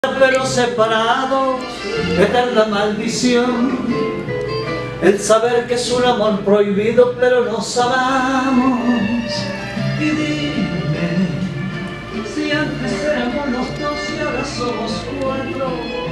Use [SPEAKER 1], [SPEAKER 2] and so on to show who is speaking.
[SPEAKER 1] Pero separados, eterna maldición, el saber que es un amor prohibido, pero nos amamos. Y dime, si antes éramos los dos y ahora somos cuatro,